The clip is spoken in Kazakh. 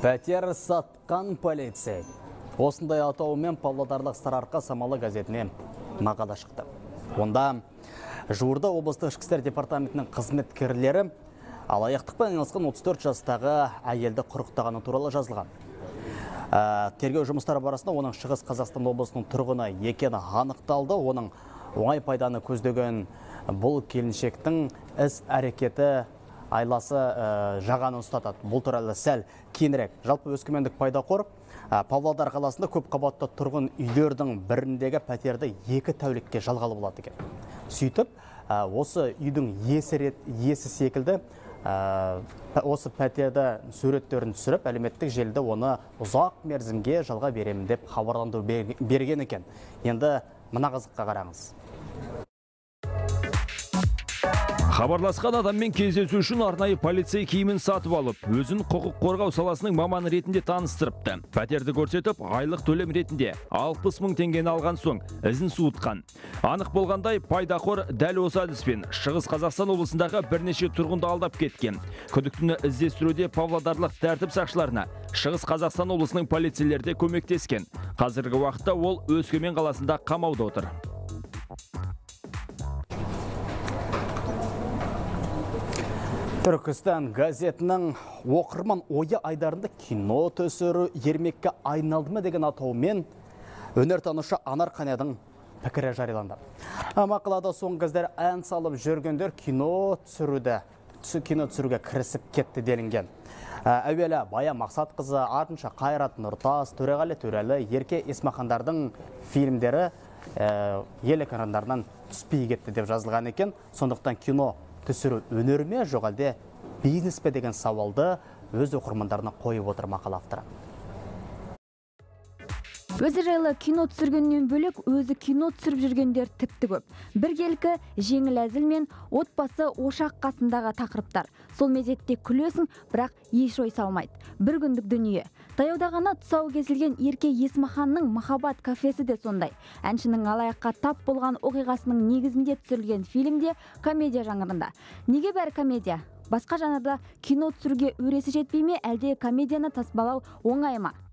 Пәтер сатқан полицей. Осындай атауымен Павлодарлық Сарыарқа самалы газетіне мақала шықты. Онда жуырда облыстық ішкі істер департаментінің қызметкерлері алаяқтықпен айналысқан 34 жастағы әйелді құрықтағаны туралы жазылған. Тергеу жұмыстары барысында оның Шығыс Қазақстан облысының тұрғыны екені анықталды. Оның оңай пайданы көздеген бұл келіншектің іс әрекеті айласы жағаны ұстатады. Бұл туралы сәл кейінірек. Жалпы өскемендік Пайдақор Павлодар қаласында көп қабатты тұрғын үйлердің біріндегі пәтерді 2 тәулікке жалғалы болады екен. Сөйтіп, осы үйдің иесі секілді осы пәтерді суреттерін түсіріп, әлеуметтік желіде оны ұзақ мерзімге жалға беремін деп хабарландыру берген екен. Енді мына қызыққа қараңыз. Хабарласқан адаммен кездесу үшін арнайы полицей киімін сатып алып, өзін құқық қорғау саласының маманы ретінде таныстырыпты. Пәтерді көрсетіп, айлық төлем ретінде 60 мың теңгені алған соң ізін суытқан. Анық болғандай, Пайдақор дәл осы әдіспен Шығыс Қазақстан облысындағы бірнеше тұрғынды алдап кеткен. Күдіктіні іздестіруде павлодарлық тәртіп сақшыларына Шығыс Қазақстан облысының полицейлері де көмектескен. Қазіргі уақытта ол Өскемен қаласында қамауда отыр. Түркістан газетінің оқырман ойы айдарында кино түсіру ермекке айналдымы деген атауымен өнертанушы Анар Қанядың пікірі жарияланды. Мақалада соңғы кездері ән салып жүргендер кино түсіруге кірісіп кетті делінген. Әуелі Бая Мақсатқызы, артынша Қайрат Нұртас, Төреғали Төрәлі, Ерке Есмахандардың фильмдері ел экрандарынан түспей кетті деп жазылған екен. Сондықтан кино түсіру өнер ме, жоқ әлде бизнес пе деген сауалды өз оқырмандарына қойып отыр мақала авторы. Өзі жайлы кино түсіргеннен бөлек, өзі кино түсіріп жүргендер тіпті көп. Біргелкі жеңіл әзіл мен отбасы ошақ қасындағы тақырыптар. Сол мезетте күлесің, бірақ еш ой салмайды. Бір күндік дүние. Таяуда ғана тұсауы кесілген Ерке Есмаханның Махаббат кафесі де сондай. Әншінің алаяққа тап болған оқиғасының негізінде түсірілген фильмде комедия жанрында. Неге бәрі комедия? Басқа жанрда кино түсіруге өресі жетпей ме, әлде комедияны таспалау оңай ма?